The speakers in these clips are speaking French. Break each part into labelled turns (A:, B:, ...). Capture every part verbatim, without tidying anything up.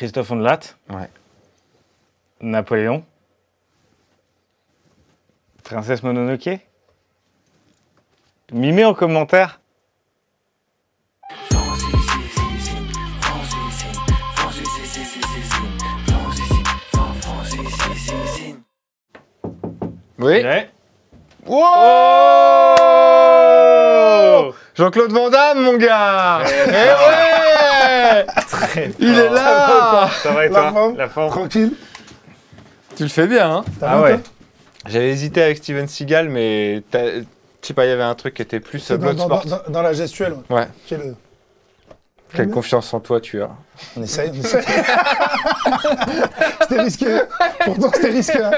A: Christophe Ondelat.
B: Ouais.
A: Napoléon. Princesse Mononoke. Mimez en commentaire.
B: Oui.
A: Ouais.
B: Wow oh Jean-Claude Van Damme, mon gars. Eh ouais.
A: Très
B: Il
A: fort.
B: est là.
A: Ça va et
C: La
A: toi?
C: forme
A: La forme.
C: Tranquille.
B: Tu le fais bien, hein?
A: Ah ouais.
B: J'avais hésité avec Steven Seagal, mais je sais pas, il y avait un truc qui était plus
C: Dans, dans,
B: Bloodsport.
C: dans, dans la gestuelle. Ouais.
B: Ouais.
C: Quel, euh,
B: Quelle
C: bien.
B: confiance en toi tu as.
C: On essaye, on essaye. C'était risqué. Pourtant, c'était risqué. Hein.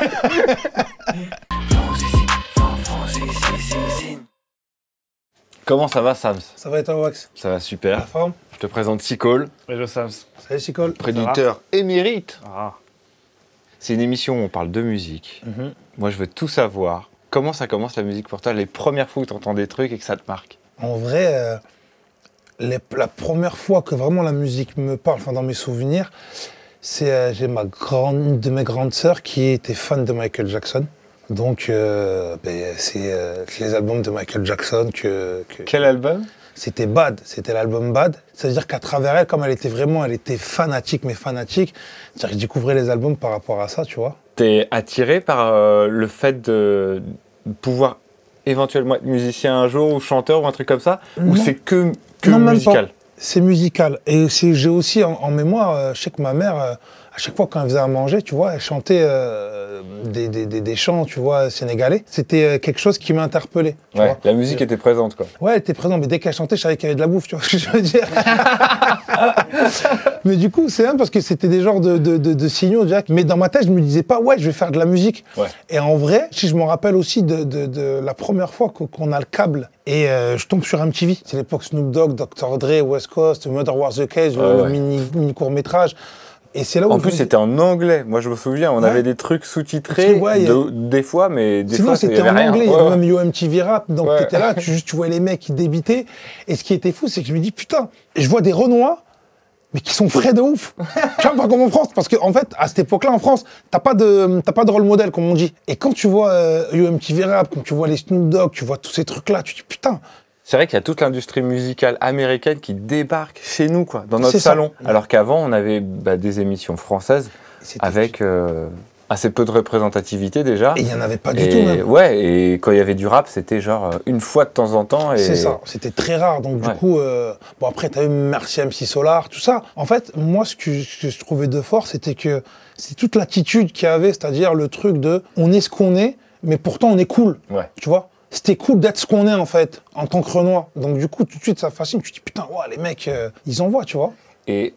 B: Comment ça va, Sams?
C: Ça va être un wax.
B: Ça va super.
C: La forme.
B: Je te présente Sicole,
A: Hello Sams.
C: Salut, Chicole.
B: préditeur émérite.
A: Ah.
B: C'est une émission où on parle de musique.
C: Mhm.
B: Moi, je veux tout savoir. Comment ça commence la musique pour toi? Les premières fois où tu entends des trucs et que ça te marque?
C: En vrai, euh, les- la première fois que vraiment la musique me parle, enfin dans mes souvenirs, c'est euh, j'ai ma grande, une de mes grandes sœurs qui était fan de Michael Jackson. Donc, euh, ben, c'est euh, les albums de Michael Jackson que, que-
B: Quel album?
C: C'était Bad, c'était l'album Bad. C'est-à-dire qu'à travers elle, comme elle était vraiment, elle était fanatique, mais fanatique, c'est-à-dire que je découvrais les albums par rapport à ça, tu vois.
B: T'es attiré par euh, le fait de pouvoir éventuellement être musicien un jour ou chanteur ou un truc comme ça?
C: Non.
B: Ou c'est que, que
C: Non, même
B: musical?
C: pas. C'est musical. Et c'est- j'ai aussi en, en mémoire, euh, je sais que ma mère, euh, à chaque fois quand elle faisait à manger, tu vois, elle chantait euh, des, des, des, des chants, tu vois, sénégalais. C'était euh, quelque chose qui m'a interpellé. Tu
B: Ouais,
C: vois.
B: la musique était présente, quoi.
C: Ouais, elle était présente, mais dès qu'elle chantait, je savais qu'il y avait de la bouffe, tu vois ce que je veux dire. Mais du coup, c'est bien parce que c'était des genres de, de, de, de signaux, déjà. Mais dans ma tête, je me disais pas, ouais, je vais faire de la musique.
B: Ouais.
C: Et en vrai, si je me rappelle aussi de, de, de la première fois que- qu'on a le câble et euh, je tombe sur M T V. C'est l'époque Snoop Dogg, docteur Dre, West Coast, Murder Was the Case, le,
B: Ouais,
C: le
B: ouais.
C: mini, mini court-métrage. Et c'est là où
B: En
C: je
B: plus,
C: me dis-
B: c'était en anglais. Moi, je me souviens, on
C: Ouais.
B: avait des trucs sous-titrés,
C: Ouais, y a-
B: de- des fois, mais des
C: Sinon,
B: fois, il y
C: c'était
B: avait
C: en
B: rien.
C: anglais. Il y
B: Ouais,
C: avait
B: ouais.
C: même Yo M T V Rap. Donc,
B: Ouais.
C: t'étais là, tu, juste, tu vois les mecs qui débitaient. Et ce qui était fou, c'est que je me dis, putain, je vois des Renois, mais qui sont frais de ouf. Tu vois, pas comme en France. Parce qu'en en fait, à cette époque-là, en France, t'as pas de, t'as pas de rôle modèle, comme on dit. Et quand tu vois euh, Yo M T V Rap, quand tu vois les Snoop Dogg, tu vois tous ces trucs-là, tu te dis, putain.
B: C'est vrai qu'il y a toute l'industrie musicale américaine qui débarque chez nous, quoi, dans notre
C: C'est ça.
B: salon. Alors qu'avant, on avait bah, des émissions françaises
C: C'était-
B: avec euh, assez peu de représentativité déjà.
C: Et il y en avait pas du
B: Et-
C: tout, même.
B: Ouais, et quand il y avait du rap, c'était genre euh, une fois de temps en temps. Et...
C: C'est ça, c'était très rare. Donc, du
B: Ouais.
C: coup, euh, bon, après, t'as eu Merci M C Solar, tout ça. En fait, moi, ce que, ce que je trouvais de fort, c'était que c'est toute l'attitude qu'il y avait, c'est-à-dire le truc de on est ce qu'on est, mais pourtant on est cool.
B: Ouais.
C: Tu vois? C'était cool d'être ce qu'on est, en fait, en tant que Renoir. Donc, du coup, tout de suite, ça fascine. Tu te dis, putain, ouais, les mecs, euh, ils envoient, tu vois?
B: Et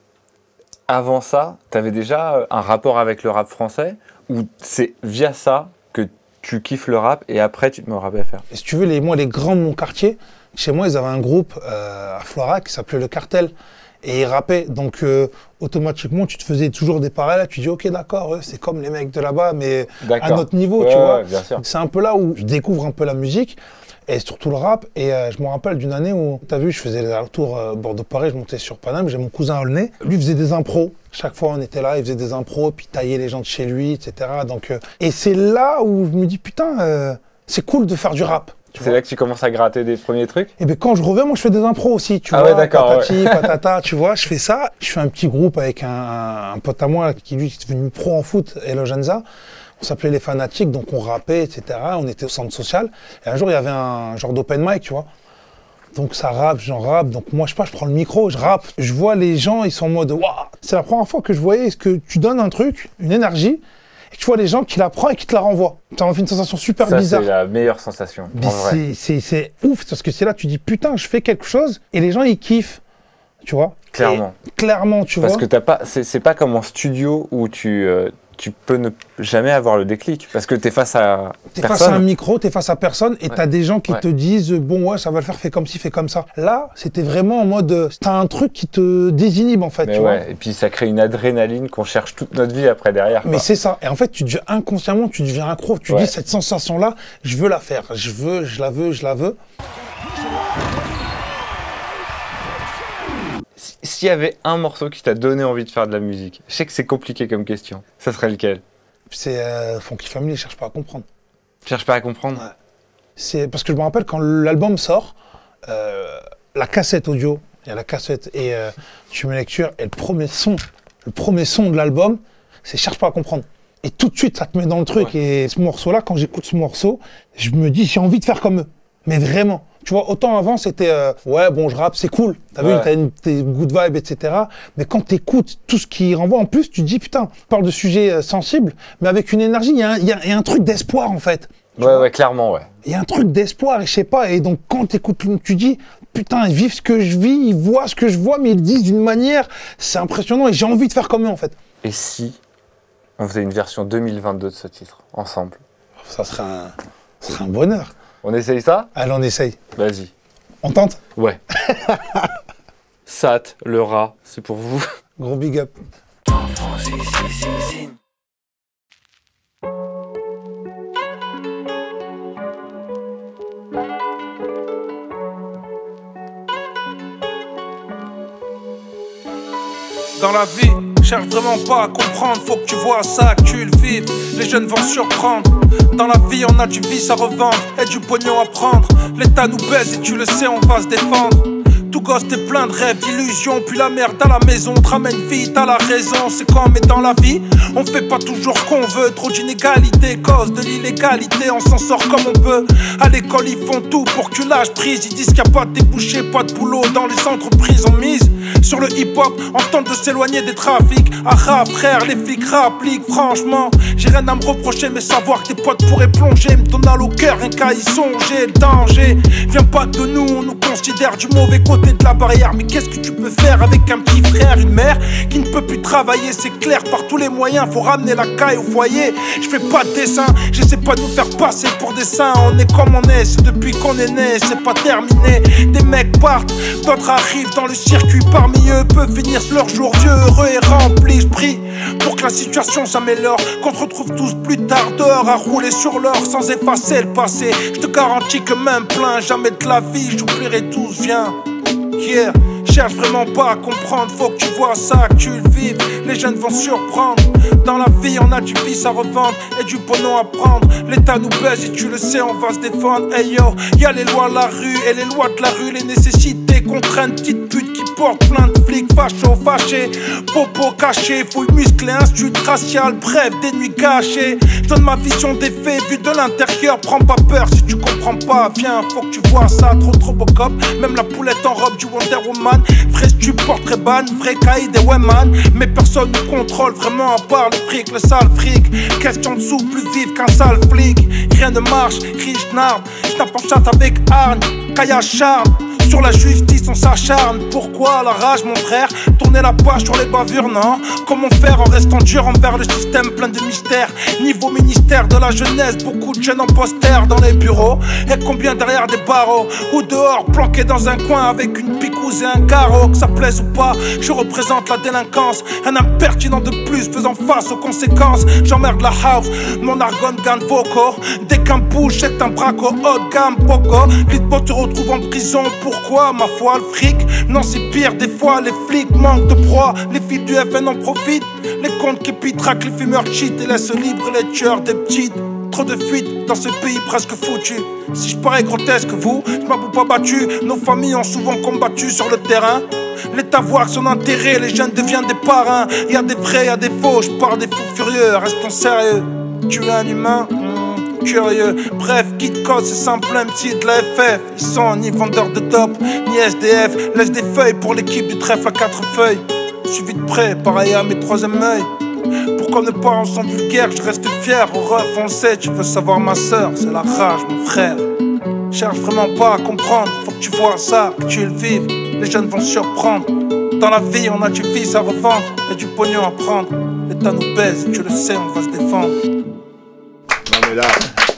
B: avant ça, tu avais déjà euh, un rapport avec le rap français ou c'est via ça que tu kiffes le rap et après tu te mets au rap F R?
C: Et si tu veux, les, moi, les grands de mon quartier, chez moi, ils avaient un groupe euh, à Florac qui s'appelait Le Cartel. Et ils rappaient. Donc, euh, automatiquement, tu te faisais toujours des parallèles. Tu dis, OK, d'accord, eux, c'est comme les mecs de là-bas, mais à
B: D'accord.
C: notre niveau,
B: Ouais,
C: tu
B: ouais,
C: vois.
B: bien sûr.
C: C'est un peu là où je découvre un peu la musique et surtout le rap. Et euh, je me rappelle d'une année où, tu as vu, je faisais les allers-retours euh, Bordeaux-Paris, je montais sur Paname, j'ai mon cousin à Aulnay. Lui faisait des impros. Chaque fois, on était là, il faisait des impros, puis il taillait les gens de chez lui, et cetera. Donc, euh, et c'est là où je me dis, putain, euh, c'est cool de faire du rap. tu
B: C'est
C: vois.
B: là que tu commences à gratter des premiers trucs?
C: Et bien quand je reviens, moi je fais des impros aussi, tu
B: Ah
C: vois,
B: ouais, d'accord,
C: patati, patata, tu vois, je fais ça. Je fais un petit groupe avec un, un pote à moi qui lui est devenu pro en foot, Elo Genza. On s'appelait les Fanatiques, donc on rappait, et cetera. On était au centre social. Et un jour, il y avait un genre d'open mic, tu vois. Donc ça rappe, j'en rappe. Donc moi, je sais pas, je prends le micro, je rappe. Je vois les gens, ils sont en mode, waouh. C'est la première fois que je voyais, est-ce que tu donnes un truc, une énergie, et que tu vois les gens qui la prennent et qui te la renvoient. Ça m'a fait une sensation super
B: Ça,
C: bizarre.
B: c'est la meilleure sensation,
C: Mais
B: en vrai.
C: c'est- c'est c'est ouf, parce que c'est là, tu dis, putain, je fais quelque chose, et les gens, ils kiffent, tu vois.
B: Clairement.
C: Et clairement, tu
B: Parce
C: vois.
B: que t'as pas, c'est c'est pas comme en studio où tu, euh, tu peux ne jamais avoir le déclic parce que t'es face à
C: T'es
B: personne.
C: face à un micro, t'es face à personne, et
B: Ouais.
C: t'as des gens qui
B: Ouais.
C: te disent, bon, ouais, ça va le faire, fais comme ci, fais comme ça. Là, c'était vraiment en mode, euh, t'as un truc qui te désinhibe, en fait,
B: Mais
C: tu
B: ouais,
C: vois.
B: et puis ça crée une adrénaline qu'on cherche toute notre vie après derrière.
C: Mais
B: quoi.
C: c'est ça. Et en fait, tu deviens inconsciemment, tu deviens accro. Tu
B: Ouais.
C: dis, cette sensation-là, je veux la faire. Je veux, je la veux, je la veux.
B: S'il y avait un morceau qui t'a donné envie de faire de la musique, je sais que c'est compliqué comme question, ça serait lequel?
C: C'est euh, Funky Family, je cherche pas à comprendre.
B: Tu cherches pas à comprendre?
C: Ouais. C'est parce que je me rappelle quand l'album sort, euh, la cassette audio, il y a la cassette et euh, tu mets lecture et le premier son, le premier son de l'album, c'est cherche pas à comprendre. Et tout de suite, ça te met dans le truc. Ouais. Et ce morceau-là, quand j'écoute ce morceau, je me dis j'ai envie de faire comme eux. Mais vraiment. Tu vois, autant avant, c'était euh, ouais, bon, je rappe, c'est cool. T'as ouais. vu, t'as une t'es good vibe, et cetera. Mais quand t'écoutes tout ce qui renvoie, en plus, tu te dis putain, on parle de sujets euh, sensibles, mais avec une énergie, il y, y, y a un truc d'espoir en fait.
B: Ouais, vois ouais, clairement, ouais.
C: Il y a un truc d'espoir, et je sais pas. Et donc, quand t'écoutes, tu dis putain, ils vivent ce que je vis, ils voient ce que je vois, mais ils le disent d'une manière, c'est impressionnant et j'ai envie de faire comme eux en fait.
B: Et si on faisait une version deux mille vingt-deux de ce titre, ensemble?
C: Ça serait un, ça serait un bonheur.
B: On essaye ça?
C: Allez, on essaye.
B: Vas-y.
C: On tente?
B: Ouais. Sat, le rat, c'est pour vous.
C: Gros big up.
D: Dans la vie, cherche vraiment pas à comprendre, faut que tu vois ça, que tu le vives. Les jeunes vont surprendre. Dans la vie, on a du vice à revendre et du pognon à prendre. L'État nous baise et tu le sais, on va se défendre. Tout gosse t'es plein de rêves, d'illusions, puis la merde à la maison te ramène vite à la raison. C'est quand mais dans la vie, on fait pas toujours ce qu'on veut. Trop d'inégalités, cause de l'illégalité, on s'en sort comme on peut. À l'école ils font tout pour que tu lâches prise. Ils disent qu'il n'y a pas de débouché, pas de boulot dans les entreprises. On mise sur le hip-hop, on tente de s'éloigner des trafics. Ah ah frère, les flics rappliquent, franchement j'ai rien à me reprocher, mais savoir que tes potes pourraient plonger me donne au cœur, rien qu'à y songer. Le danger vient pas de nous, on nous considère du mauvais côté de la barrière. Mais qu'est-ce que tu peux faire avec un petit frère, une mère qui ne peut plus travailler? C'est clair, par tous les moyens, faut ramener la caille au foyer. Je fais pas de dessin, j'essaie pas de nous faire passer pour des saints. On est comme on est, c'est depuis qu'on est né, c'est pas terminé. Des mecs partent, d'autres arrivent dans le circuit. Parmi eux peuvent finir leur jour vieux, heureux et remplis. Je prie pour que la situation s'améliore, qu'on se retrouve tous plus tard dehors à rouler sur l'or sans effacer le passé. Je te garantis que même plein, jamais de la vie, j'oublierai tous, viens. Yeah. Cherche vraiment pas à comprendre, faut que tu vois ça, que tu le vives. Les jeunes vont surprendre. Dans la vie, on a du vice à revendre et du pognon à prendre. L'État nous baise et tu le sais, on va se défendre. Hey yo, y'a les lois de la rue et les lois de la rue, les nécessités contraintes. Petite pute qui porte plein de flics, facho, fâché, popo caché, fouille musclée, institut racial, bref, des nuits cachées. Je donne ma vision des faits, vue de l'intérieur, prends pas peur si tu comprends pas. Viens, faut que tu vois ça, trop trop beau cop. Même la poulette en robe du Wonder Woman. Vrai tu portrais ban, vrai caïd et ouais man. Mais personne nous contrôle vraiment à part le fric, le sale fric. Question de sous plus vive qu'un sale flic. Rien ne marche, riche n'arme. J'tape en chatte avec hargne, caille charme. Sur la justice on s'acharne. Pourquoi la rage mon frère? Tourner la page sur les bavures, non? Comment faire en restant dur envers le système plein de mystères? Niveau ministère de la jeunesse, beaucoup de jeunes en poster dans les bureaux. Et combien derrière des barreaux? Ou dehors, planqués dans un coin avec une picouse et un carreau. Que ça plaise ou pas, je représente la délinquance. Un impertinent de plus faisant face aux conséquences. J'emmerde la house, mon argon gagne vocaux. Dès qu'un bouge, c'est un braco haut de gamme, poco. Litpo te retrouve en prison, pourquoi? Ma foi, le fric, non c'est pire. Des fois les flics manquent de proie. Les filles du F N en profitent. Les comptes qui pitraquent, les fumeurs cheat et laissent libres les tueurs des petites. Trop de fuites dans ce pays presque foutu. Si je parais grotesque, vous, je m'avoue pas battu. Nos familles ont souvent combattu sur le terrain. L'État voit son intérêt, les jeunes deviennent des parrains. Y'a des vrais, y'a des faux, je parle des fous furieux. Restons sérieux, tu es un humain mmh, curieux. Bref, Kid Code, c'est simple, M C de la F F. Ils sont ni vendeurs de top, ni S D F. Laisse des feuilles pour l'équipe du trèfle à quatre feuilles. Suivi de près, pareil à mes troisième œil. Pourquoi ne pas ensemble vulgaire, je reste fier. Au ref, on le sait, tu veux savoir ma soeur, c'est la rage mon frère. Cherche vraiment pas à comprendre, faut que tu vois ça, que tu le vives. Les jeunes vont surprendre. Dans la vie, on a du vice à revendre et du pognon à prendre. L'État nous baise, tu le sais, on va se défendre.
B: Non mais là...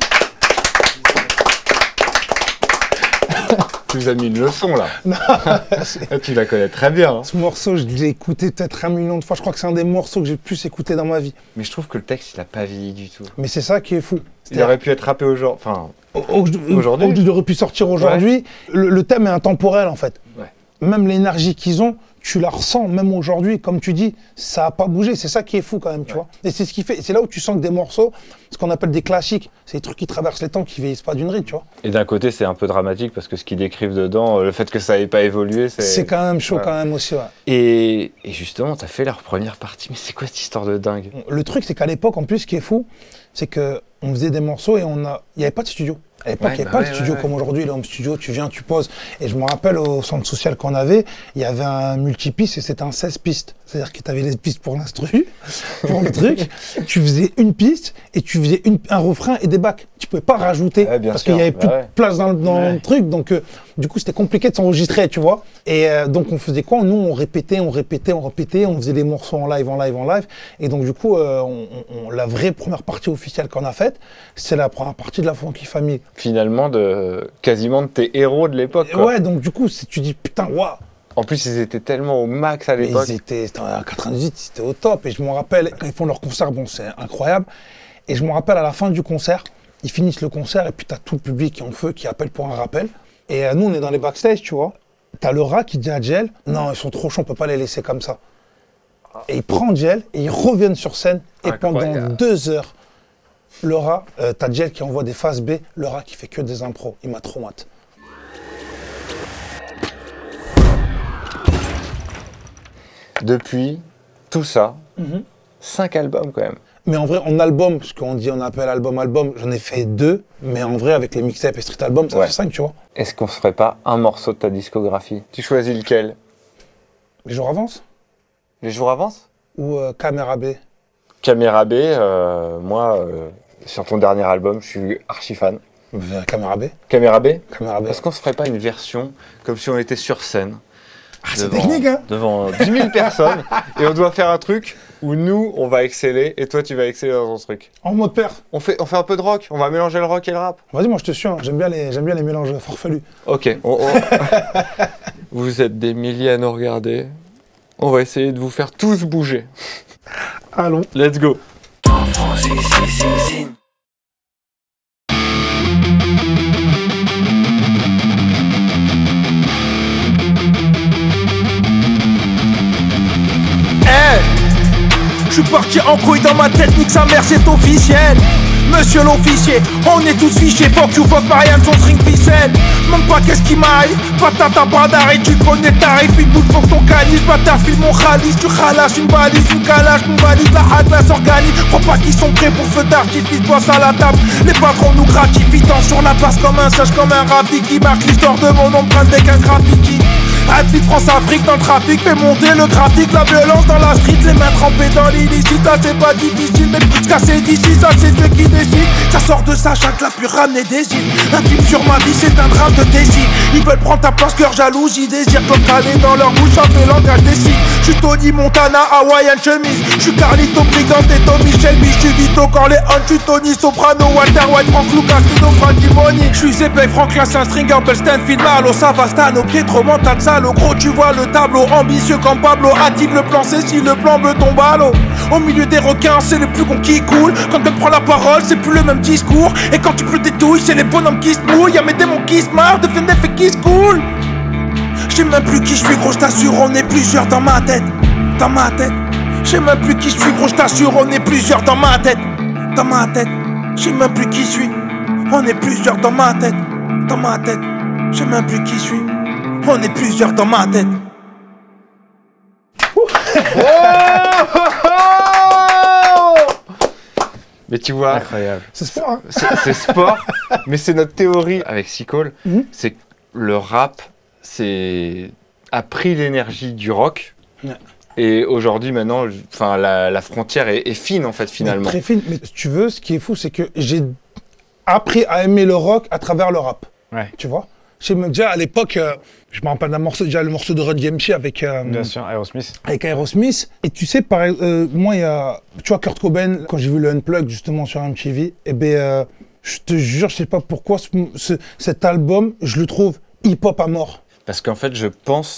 B: Tu nous as mis une leçon là. Non, tu la connais très bien. Hein.
C: Ce morceau, je l'ai écouté peut-être un million de fois. Je crois que c'est un des morceaux que j'ai le plus écouté dans ma vie.
B: Mais je trouve que le texte, il a pas vieilli du tout.
C: Mais c'est ça qui est fou.
B: Il aurait pu être rappé aujourd'hui. Enfin,
C: aujourd'hui. Il aurait pu sortir aujourd'hui. Ouais. Le, le thème est intemporel en fait.
B: Ouais.
C: même l'énergie qu'ils ont, tu la ressens, même aujourd'hui, comme tu dis, ça n'a pas bougé. C'est ça qui est fou quand même, tu ouais. vois. Et c'est ce qui fait, c'est là où tu sens que des morceaux, ce qu'on appelle des classiques, c'est des trucs qui traversent les temps, qui vieillissent pas d'une ride, tu vois.
B: Et d'un côté, c'est un peu dramatique parce que ce qu'ils décrivent dedans, le fait que ça n'ait pas évolué, c'est...
C: C'est quand même chaud,
B: ouais.
C: quand même aussi, ouais.
B: Et, et justement, tu as fait leur première partie, mais c'est quoi cette histoire de dingue?
C: Le truc, c'est qu'à l'époque, en plus, ce qui est fou, c'est qu'on faisait des morceaux et on a... il n'y avait pas de studio. À l'époque, il n'y avait pas
B: ouais,
C: de studio
B: ouais,
C: comme aujourd'hui, le home studio, tu viens, tu poses. Et je me rappelle au centre social qu'on avait, il y avait un multipiste et c'était un seize pistes. C'est-à-dire que tu avais les pistes pour l'instru, pour le truc. Tu faisais une piste et tu faisais une, un refrain et des bacs. Tu ne pouvais pas rajouter
B: ouais,
C: parce qu'il n'y avait plus
B: bah ouais.
C: de place dans, dans
B: ouais.
C: le truc. Donc, euh, du coup, c'était compliqué de s'enregistrer, tu vois. Et euh, donc, on faisait quoi? Nous, on répétait, on répétait, on répétait. On faisait des morceaux en live, en live, en live. Et donc, du coup, euh, on, on, la vraie première partie officielle qu'on a faite, c'est la première partie de la Funky Family.
B: Finalement, de, quasiment de tes héros de l'époque.
C: Ouais, donc du coup, tu dis, putain, waouh.
B: En plus, ils étaient tellement au max à l'époque.
C: Ils étaient, en quatre-vingt-dix-huit, c'était au top. Et je me rappelle, quand ils font leur concert, bon, c'est incroyable. Et je me rappelle, à la fin du concert, ils finissent le concert et puis tu as tout le public qui est en feu, qui appelle pour un rappel. Et euh, nous, on est dans les backstage, tu vois. Tu as le rat qui dit à Djel, non, ils sont trop chauds, on peut pas les laisser comme ça. Et il prend Djel et ils reviennent sur scène. Et incroyable. Pendant deux heures, le rat, euh, t'as Djel qui envoie des phases B, le rat qui fait que des impros. Il m'a trop hâte.
B: Depuis tout ça,
C: mm-hmm.
B: cinq albums quand même.
C: Mais en vrai, en album, ce qu'on dit, on appelle album-album, j'en ai fait deux. Mais en vrai, avec les mixtapes et street albums, ça ouais. fait cinq, tu vois.
B: Est-ce qu'on se ferait pas un morceau de ta discographie? Tu choisis lequel?
C: Les jours avancent.
B: Les jours avancent?
C: Ou euh, Caméra B.
B: Caméra B, euh, moi, euh, sur ton dernier album, je suis archi fan.
C: Caméra B.
B: Caméra B.
C: Caméra B.
B: Est-ce qu'on se ferait pas une version comme si on était sur scène?
C: Ah, c'est technique, hein.
B: Devant dix mille personnes, et on doit faire un truc où nous, on va exceller, et toi, tu vas exceller dans ton truc.
C: En mode père.
B: On fait, on fait un peu de rock, on va mélanger le rock et le rap.
C: Vas-y, moi je te suis, hein. J'aime bien les, j'aime bien les mélanges farfelus.
B: Ok. On, on... Vous êtes des milliers à nous regarder. On va essayer de vous faire tous bouger.
C: Allons.
B: Let's go.
D: Je suis parti en couille dans ma tête, nique sa mère, c'est officiel. Monsieur l'officier, on est tous fichés. Fuck you, fuck Marianne, son string ficelle. Même pas qu'est-ce qui m'arrive. Patata, bradar et tu connais tarif. Il bouge pour ton caniche, bâtard, file mon khalis. Tu khalaches une balise, une calage, une valise. La Atlas s'organise. Crois pas qu'ils sont prêts pour feu d'artifice. Boisse à la table, les patrons nous gratifient. Tant sur la passe comme un sage, comme un rapide qui marque l'histoire de mon empreinte avec un graffiti. Rapide France-Afrique dans le trafic, fait monter le graphique, la violence dans la street, les mains trempées dans l'illicite, ça c'est pas difficile, mais ce casser d'ici, ça c'est Dieu qui décide. Ça sort de sa chatte, la pu ramener des îles. Un film sur ma vie, c'est un drame de désir. Ils veulent prendre ta place, cœur jaloux, j'y désire. Comme caler dans leur bouche, ça fait langage des signes. J'suis Tony Montana, Hawaiian chemise. J'suis Carlito, Brigante et Tommy Shelby. J'suis Vito Corleone, j'suis Tony Soprano, Walter White, Frank Lucas, Tino Franchimoni. J'suis Zepay, Frank Lassin, Stringer, Stanfield, Malo, Savastano, Pietro, Montalza. Au gros tu vois le tableau, ambitieux comme Pablo. Active le plan, c'est si le plan veut tomber à l'eau. Au milieu des requins, c'est le plus con qui coule. Quand elle prend la parole, c'est plus le même discours. Et quand tu pleures des douilles, c'est les bonhommes qui se mouillent. Y'a mes démons qui se marrent, de Fenef et qui se coulent. J'sais même plus qui je suis, gros, j't'assure, on est plusieurs dans ma tête. Dans ma tête. J'sais même plus qui je suis, gros, j't'assure, on est plusieurs dans ma tête. Dans ma tête. J'sais même plus qui je suis. On est plusieurs dans ma tête. Dans ma tête. J'sais même plus qui je suis. On est plusieurs dans ma tête.
B: Mais tu vois,
A: incroyable.
C: C'est sport, hein.
B: C'est sport, mais c'est notre théorie avec Sicole. Mm-hmm. C'est que le rap, c'est a pris l'énergie du rock. Ouais. Et aujourd'hui, maintenant, enfin, la, la frontière est, est fine en fait finalement.
C: Mais très fine. Mais si tu veux, ce qui est fou, c'est que j'ai appris à aimer le rock à travers le rap.
A: Ouais.
C: Tu vois. Déjà à l'époque, euh, je me rappelle d'un morceau, déjà le morceau de Run D M C avec. Euh,
A: Bien sûr, Aerosmith.
C: Avec Aerosmith. Et tu sais, pareil, euh, moi, il y a. Tu vois, Kurt Cobain, quand j'ai vu le Unplugged justement sur M T V, eh ben, euh, je te jure, je sais pas pourquoi ce, ce, cet album, je le trouve hip-hop à mort.
B: Parce qu'en fait, je pense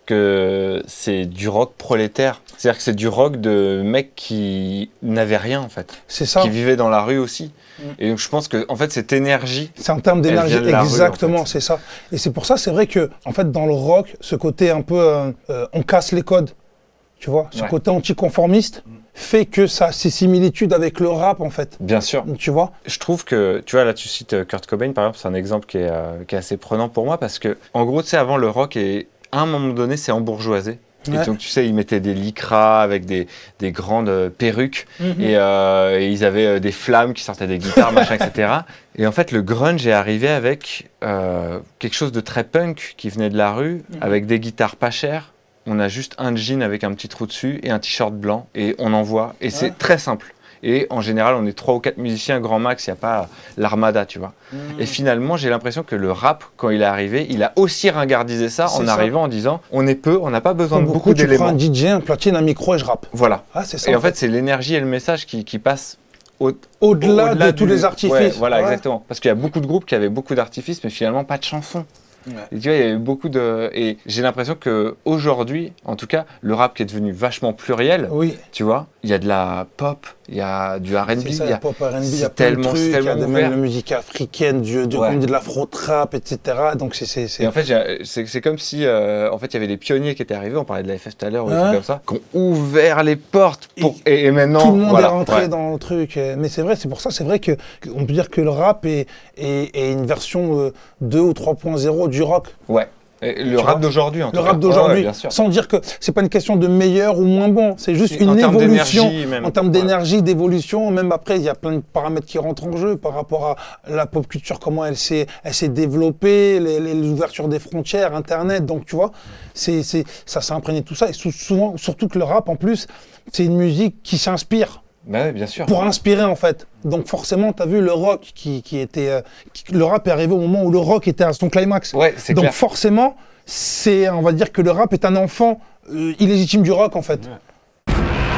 B: que c'est du rock prolétaire. C'est-à-dire que c'est du rock de mecs qui n'avaient rien, en fait.
C: C'est ça.
B: Qui vivaient dans la rue aussi.
C: Mm.
B: Et donc, je pense que, en fait, cette énergie...
C: C'est en termes d'énergie, exactement,
B: rue, en fait.
C: c'est ça. Et c'est pour ça, c'est vrai que, en fait, dans le rock, ce côté un peu... Euh, euh, on casse les codes, tu vois. Ce
B: ouais.
C: côté anticonformiste mm. fait que ça a ses similitudes avec le rap, en fait.
B: Bien sûr.
C: Tu vois.
B: Je trouve que, tu vois, là, tu cites Kurt Cobain, par exemple, c'est un exemple qui est, euh, qui est assez prenant pour moi, parce que, en gros, tu sais, avant, le rock, est, à un moment donné, c'est embourgeoisé. Ouais. Et donc, tu sais, ils mettaient des lycras avec des, des grandes euh, perruques mm-hmm. et, euh, et ils avaient euh, des flammes qui sortaient des guitares, machin, et cetera. Et en fait, le grunge est arrivé avec euh, quelque chose de très punk qui venait de la rue, mm-hmm. avec des guitares pas chères. On a juste un jean avec un petit trou dessus et un t-shirt blanc et on envoie. Et ouais. c'est très simple. Et en général, on est trois ou quatre musiciens, grand max, il n'y a pas l'armada, tu vois. Mmh. Et finalement, j'ai l'impression que le rap, quand il est arrivé, il a aussi ringardisé ça en ça. arrivant en disant on est peu, on n'a pas besoin Comme de beaucoup, beaucoup d'éléments.
C: Tu prends un D J, un platine, un micro et je rappe.
B: Voilà.
C: Ah, c'est ça,
B: et en fait, fait c'est l'énergie et le message qui, qui passent au,
C: au-delà, au-delà de du... tous les artifices.
B: Ouais, voilà,
C: ouais.
B: exactement. Parce qu'il y a beaucoup de groupes qui avaient beaucoup d'artifices, mais finalement pas de chansons. Ouais. Et tu vois, il y a eu beaucoup de... Et j'ai l'impression qu'aujourd'hui, en tout cas, le rap qui est devenu vachement pluriel,
C: oui.
B: tu vois, il y a de la pop, il y a du R and B,
C: il y a pop, R and B, il y a
B: tellement,
C: plein de trucs, il y a de
B: la
C: musique africaine, du, du, ouais. de l'afro-trap, et cetera. Donc c'est, c'est, c'est...
B: Et en fait, c'est, c'est comme si, euh, en fait, il y avait des pionniers qui étaient arrivés, on parlait de la F F tout à l'heure, ou des trucs comme ça, qui ont ouvert les portes pour... Et, et, et maintenant,
C: tout le monde
B: voilà,
C: est rentré
B: ouais.
C: dans le truc. Mais c'est vrai, c'est pour ça, c'est vrai que on peut dire que le rap est, est, est une version euh, deux ou trois point zéro du rock.
B: Ouais. Et le tu rap vois, d'aujourd'hui, en tout
C: le
B: cas.
C: rap d'aujourd'hui,
B: ouais,
C: sans dire que c'est pas une question de meilleur ou moins bon, c'est juste
B: c'est
C: une évolution
B: même.
C: en termes d'énergie, ouais. d'évolution. Même après, il y a plein de paramètres qui rentrent en jeu par rapport à la pop culture, comment elle s'est, elle s'est développée, les, les ouvertures des frontières, Internet. Donc tu vois, c'est, c'est, ça s'est imprégné de tout ça. Et souvent, surtout que le rap, en plus, c'est une musique qui s'inspire.
B: Bah oui, bien sûr.
C: Pour inspirer, en fait. Donc forcément, tu as vu le rock qui, qui était... Euh, qui, le rap est arrivé au moment où le rock était à son climax.
B: Ouais, c'est
C: Donc
B: clair.
C: forcément, c'est, on va dire que le rap est un enfant euh, illégitime du rock, en fait. Ouais.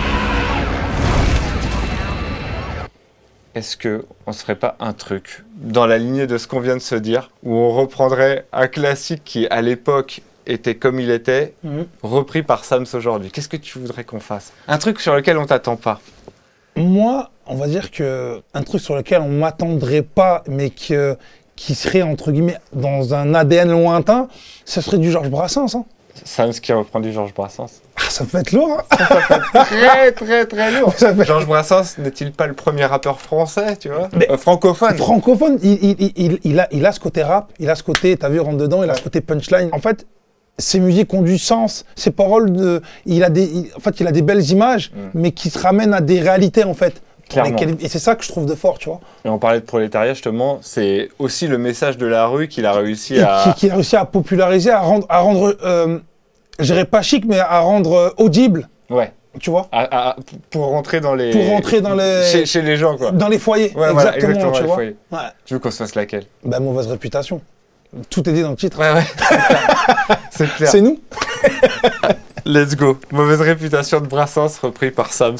B: Est-ce qu'on ne serait pas un truc, dans la lignée de ce qu'on vient de se dire, où on reprendrait un classique qui, à l'époque, était comme il était, mmh. repris par Sams aujourd'hui? Qu'est-ce que tu voudrais qu'on fasse? Un truc sur lequel on t'attend pas?
C: Moi, on va dire que un truc sur lequel on m'attendrait pas, mais que, qui serait, entre guillemets, dans un A D N lointain, ce serait du Georges Brassens. Hein.
B: Sams qui reprend du Georges Brassens.
C: Ah, ça peut être lourd. Hein.
B: Ça peut être très, très, très lourd. Peut... Georges Brassens n'est-il pas le premier rappeur français, tu vois, euh, francophone?
C: Francophone, il, il, il, il, a, il a ce côté rap, il a ce côté, t'as vu, rentre dedans, il a ce côté punchline. En fait, ses musiques ont du sens, ses paroles, de, il a des, il, en fait, il a des belles images, mm. mais qui se ramènent à des réalités, en fait. Et c'est ça que je trouve de fort, tu vois.
B: Et on parlait de prolétariat, justement, c'est aussi le message de la rue qu'il a réussi
C: et
B: à...
C: Qu'il qui a réussi à populariser, à rendre, à rendre euh, je dirais pas chic, mais à rendre euh, audible.
B: Ouais.
C: Tu vois,
B: à, à, pour rentrer dans les...
C: Pour rentrer dans les...
B: Chez, chez les gens, quoi.
C: Dans les foyers,
B: ouais,
C: exactement,
B: voilà, exactement,
C: tu
B: les
C: vois.
B: Foyers. Ouais. Tu veux qu'on se fasse laquelle?
C: Ben, mauvaise réputation. Tout est dit dans le titre.
B: Ouais, ouais. C'est clair.
C: C'est nous.
B: Let's go. Mauvaise réputation de Brassens, repris par Sams.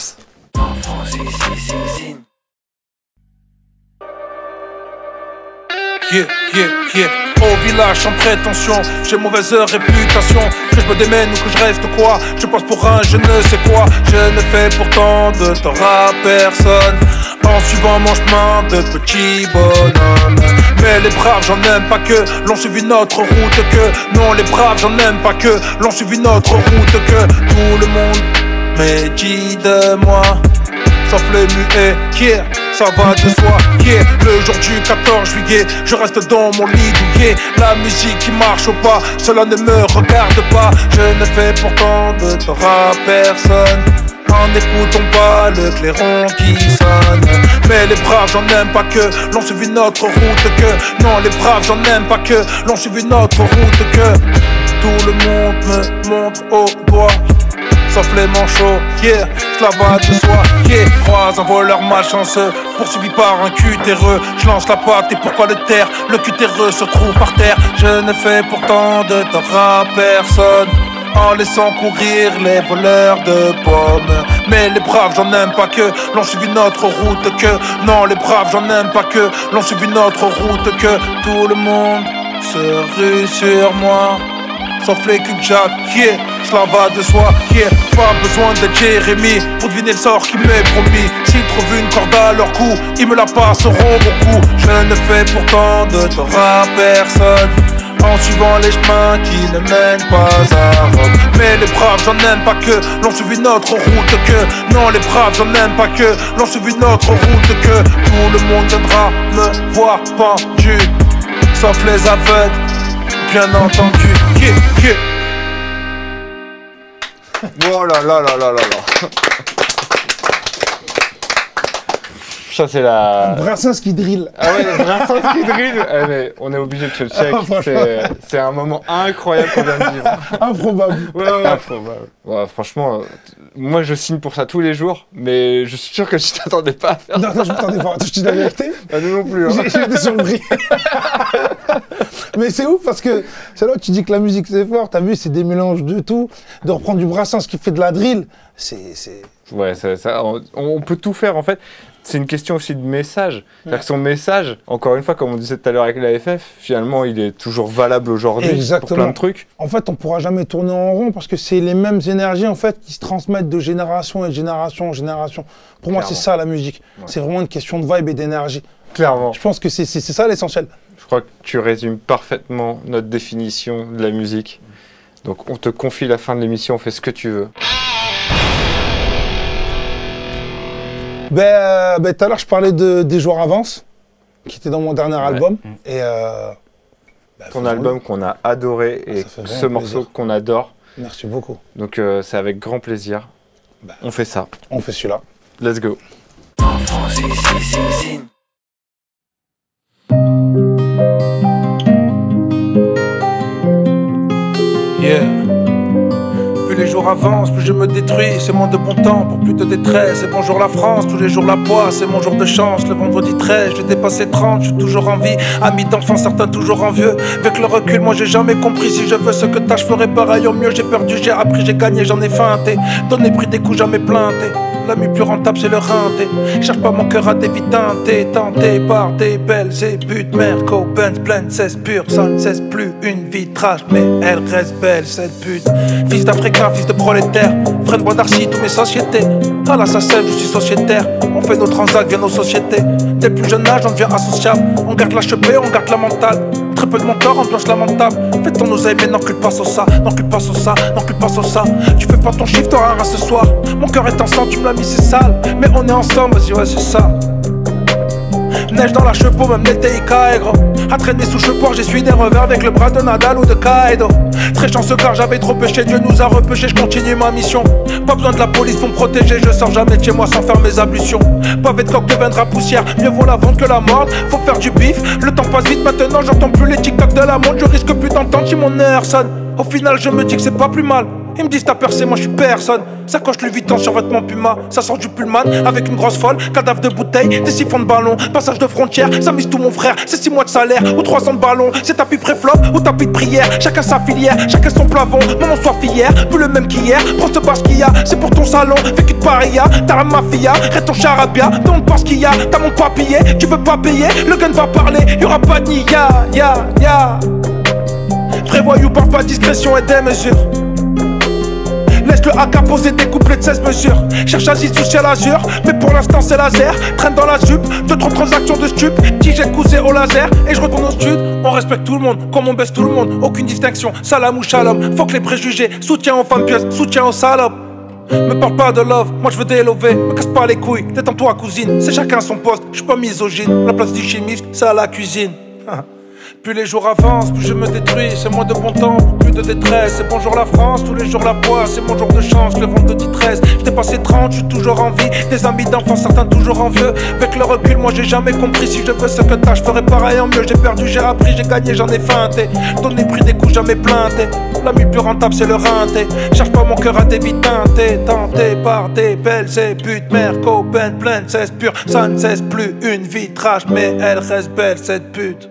D: Yeah, yeah, yeah. Au village sans prétention, j'ai mauvaise réputation. Que je me démène ou que je reste quoi, je passe pour un je ne sais quoi. Je ne fais pourtant de tort à personne, en suivant mon chemin de petit bonhomme. Mais les braves j'en aime pas que l'on suivi notre route que. Non les braves j'en aime pas que l'on suivi notre route que. Tout le monde médit de moi, sauf le muet, yeah, ça va de soi, yeah. Le jour du quatorze juillet, je reste dans mon lit douillet. La musique qui marche au pas, cela ne me regarde pas. Je ne fais pourtant de tort à personne, en n'écoutant pas le clairon qui sonne. Mais les braves j'en aime pas que l'on suivi notre route que. Non les braves j'en aime pas que l'on suivi notre route que. Tout le monde me montre au doigt, sauf les manchots, yeah, cela va de soi, yeah. Croise un voleur malchanceux, poursuivi par un cutéreux. Je lance la patte et pourquoi le taire? Le cutéreux se trouve par terre. Je ne fais pourtant de tort à personne, en laissant courir les voleurs de pommes. Mais les braves j'en aime pas que l'on suivi notre route que. Non les braves j'en aime pas que l'on suivi notre route que. Tout le monde se rue sur moi, sauf les cul de Jack, yeah, cela va de soi, yeah. Pas besoin de Jérémy pour deviner le sort qui m'est promis. S'ils trouvent une corde à leur cou, ils me la passeront beaucoup. Je ne fais pourtant de tort à personne en suivant les chemins qui ne mènent pas à Rome. Mais les braves, j'en aime pas que l'on suivi notre route que. Non, les braves, j'en aime pas que l'on suivi notre route que. Tout le monde viendra me voir pendu, sauf les aveugles, bien entendu. Yeah, yeah.
B: Oh là là là là là là. Ça c'est la...
C: Brassens qui drill.
B: Ah ouais, Brassens qui drill. Eh, mais on est obligé de se le check. C'est, c'est un moment incroyable qu'on vient de vivre.
C: Improbable.
B: Ouais, ouais, improbable. Ouais, franchement, euh, moi je signe pour ça tous les jours, mais je suis sûr que je t'attendais pas à faire
C: non,
B: ça.
C: Non, je m'attendais pas. Je te dis la vérité.
B: Bah, nous non plus. Hein.
C: J'ai, j'ai été surpris. Mais c'est ouf parce que c'est là où tu dis que la musique c'est fort. T'as vu, c'est des mélanges de tout. De reprendre du Brassens qui fait de la drill, c'est... c'est...
B: Ouais, ça, ça, on, on peut tout faire en fait. C'est une question aussi de message. C'est-à-dire que son message, encore une fois, comme on disait tout à l'heure avec la F F, finalement, il est toujours valable aujourd'hui pour plein de trucs.
C: En fait, on ne pourra jamais tourner en rond parce que c'est les mêmes énergies en fait qui se transmettent de génération en génération en génération. Pour Clairement. Moi, c'est ça la musique. Ouais. C'est vraiment une question de vibe et d'énergie.
B: Clairement.
C: Je pense que c'est, c'est, c'est ça l'essentiel.
B: Je crois que tu résumes parfaitement notre définition de la musique. Donc, on te confie la fin de l'émission, on fait ce que tu veux.
C: Ben, ben, tout à l'heure, je parlais de Des jours avancent, qui était dans mon dernier ouais. album. Et euh,
B: ben, ton album qu'on a adoré et ce morceau plaisir. Qu'on adore.
C: Merci beaucoup.
B: Donc, euh, c'est avec grand plaisir. Ben, on fait ça.
C: On fait celui-là.
B: Let's go.
D: Yeah. Plus les jours avancent, plus je me détruis, c'est moins de bon temps pour plus de détresse. Et bonjour la France, tous les jours la poisse, c'est mon jour de chance. Le vendredi treize, j'ai dépassé trente, je suis toujours en vie. Amis d'enfants, certains toujours envieux. Avec le recul, moi j'ai jamais compris. Si je veux ce que t'as, je ferai pareil au mieux. J'ai perdu, j'ai appris, j'ai gagné, j'en ai feinté. Donné, pris des coups, jamais planté. L'ami plus rentable, c'est le rinté. Cherche pas mon cœur à t'éviter, tenté par des belles ébutes. Merco, Benz, pleine, seize pure. Ça ne cesse plus une vitrage, mais elle reste belle, cette pute. Fils d'Africain, fils de prolétaire. Frère de d'Arcy, tous mes sociétés. À la S A C E M, je suis sociétaire. On fait nos transacts via nos sociétés. Dès le plus jeune âge, on devient associable. On garde la cheveux, on garde la mentale. Très peu de mon corps, ambiance lamentable. Fais ton oseille, mais n'encule pas sur ça. N'encule pas sur ça, n'encule pas sur ça. Tu fais pas ton chiffre, t'auras rien ce soir. Mon cœur est en sang, tu me l'as mis, c'est sale. Mais on est ensemble, vas-y, ouais, c'est ça. Neige dans la chevaux, même l'été il caille gros. À traîner sous chepoir, j'essuie des revers avec le bras de Nadal ou de Kaido. Très chanceux car j'avais trop péché, Dieu nous a repêché, je continue ma mission. Pas besoin de la police pour me protéger, je sors jamais de chez moi sans faire mes ablutions. Pavé de coq deviendra poussière, mieux vaut la vente que la mort. Faut faire du bif, le temps passe vite maintenant, j'entends plus les tic-tac de la montre. Je risque plus d'entendre si mon heure sonne. Au final je me dis que c'est pas plus mal. Ils me disent t'as percé, moi je suis personne. Ça coche le huit ans sur vêtements Puma. Ça sort du pullman avec une grosse folle. Cadavre de bouteille, des siphons de ballon. Passage de frontière, ça mise tout mon frère. C'est six mois de salaire ou trois cents de ballon. C'est tapis pré-flop ou tapis de prière. Chacun sa filière, chacun son plafond. Maman soit filière, plus le même qu'hier. Prends ce parce qu'il y a, c'est pour ton salon. Vécu de paria, t'as la mafia. Reste ton charabia, demande pas ce qu'il y a. T'as mon papier, tu veux pas payer. Le gun va parler, y'aura pas de ni ya, ya, ya. Prévoyou, parle pas discrétion et des mesures. Laisse le A K poser des couplets de seize mesures. Cherche Aziz sous ciel azur, mais pour l'instant c'est laser. Traîne dans la jupe, deux trois transactions de stup. Qui j'ai cousé au laser et je retourne au stud. On respecte tout le monde, comme on baisse tout le monde. Aucune distinction, salam ou shalom. Faut que les préjugés, soutien aux femmes pieuses, soutien aux salopes. Me parle pas de love, moi je veux d'élever. Me casse pas les couilles, détends-toi cousine. C'est chacun son poste, je suis pas misogyne. La place du chimiste, c'est à la cuisine. Plus les jours avancent, plus je me détruis. C'est moins de bon temps, plus de détresse. C'est bonjour la France, tous les jours la poisse. C'est mon jour de chance, le vendredi treize. J'ai dépassé trente, je suis toujours en vie. Des amis d'enfants, certains toujours envieux. Avec le recul, moi j'ai jamais compris. Si je veux ce que t'as, je ferai pareil en mieux. J'ai perdu, j'ai appris, j'ai gagné, j'en ai feinté. Donné, pris des coups, jamais plainté. L'ami plus rentable, c'est le rinté. Cherche pas mon cœur à t'éviter. Tenté par des belles ébutes. Merco, Ben, pleine, cesse pure. Ça ne cesse plus une vitrage, mais elle reste belle, cette pute.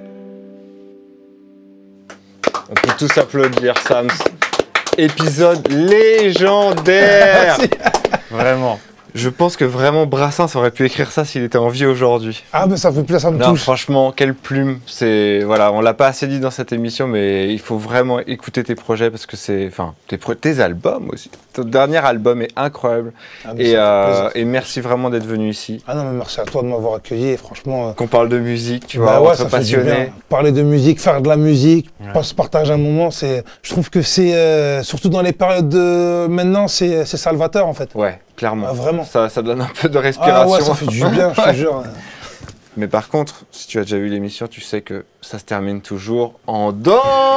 B: On peut tous applaudir Sams. Épisode légendaire.
A: Vraiment.
B: Je pense que vraiment Brassens aurait pu écrire ça s'il était en vie aujourd'hui.
C: Ah, mais ça fait plaisir, ça me
B: Non,
C: touche.
B: franchement, quelle plume. C'est voilà, on l'a pas assez dit dans cette émission, mais il faut vraiment écouter tes projets parce que c'est, enfin, tes, pro- tes albums aussi. Ton dernier album est incroyable.
C: Ah, mais
B: et,
C: ça fait
B: euh,
C: plaisir.
B: et merci vraiment d'être venu ici.
C: Ah non, mais merci à toi de m'avoir accueilli. Et franchement, euh,
B: Qu'on parle de musique, tu
C: bah
B: vois,
C: ouais,
B: entre
C: ça fait du bien.
B: passionnés.
C: Parler de musique, faire de la musique,
A: Ouais.
C: pas se partager un moment, c'est. Je trouve que c'est euh, surtout dans les périodes de maintenant, c'est c'est salvateur en fait.
B: Ouais, clairement.
C: Ah, vraiment.
B: Ça, ça donne un peu de
C: Ah
B: respiration.
C: ouais, ça fait du bien, je te jure.
B: Mais par contre, si tu as déjà vu l'émission, tu sais que ça se termine toujours en danse.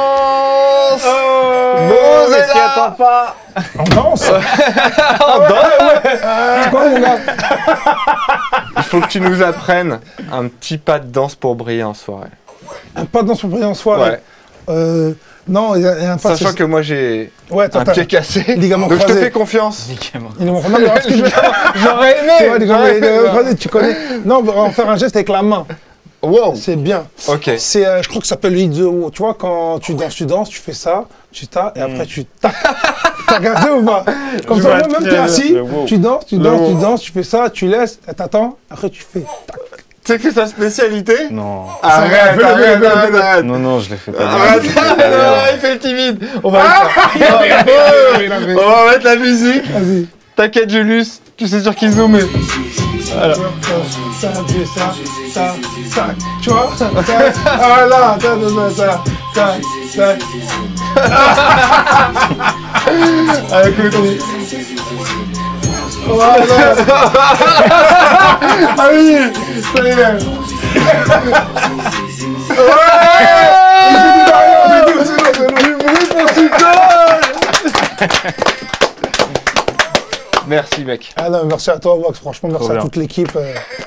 A: Oh,
B: Mosella.
A: t'y attends pas.
C: On danse.
B: En danse.
C: C'est quoi mon gars?
B: Il faut que tu nous apprennes un petit pas de danse pour briller en soirée.
C: Un pas de danse pour briller en soirée.
B: Ouais.
C: Euh, non, il y, a il y a un pas.
B: Sachant
C: c'est-
B: que moi j'ai
C: Ouais, toi,
B: un
C: t'as-
B: pied cassé,
C: Ligament
B: donc je te
C: croisé.
B: fais confiance.
A: Nickel.
C: Il est mon- Non, mais alors, ce que je veux-
B: J'aurais aimé.
C: Tu vois, les gars,
B: j'aurais
C: les-
B: aimé.
C: les- vas-y, tu connais. Non, on va faire un geste avec la main.
B: Wow.
C: C'est bien.
B: Ok.
C: C'est, euh, je crois que ça s'appelle le hit de- tu vois, quand tu danses, tu danses, tu fais ça, tu tas, et après tu tac. T'as regardé ou pas? Comme
B: Je
C: ça,
B: vois
C: même
B: très
C: t'es
B: bien.
C: assis,
A: Le wow.
C: tu danses, tu
B: Le
C: danses, tu
B: wow.
C: danses, tu fais ça, tu laisses, et t'attends, après tu fais tac.
B: Tu sais que c'est sa spécialité?
A: Non.
B: Arrête, arrête, arrête, arrête, arrête.
A: Non, non, je l'ai fait pas
B: Arrête,
A: bien.
B: non, il fait le timide. On va le faire. On va mettre la musique.
C: Vas-y.
B: T'inquiète, Julius, tu sais sur qui zoomer.
C: Ça, ça, tu fais ça, ça, ça, tu vois? Ça, ah là, ça, ça, ça, ça, ça.
B: Ah, écoute.
C: Voilà.
B: Ah oui, ça y est. Merci, mec.
C: Ah non, merci à toi, Vox. Franchement, merci
A: Trop
C: à
A: bien.
C: toute l'équipe. euh,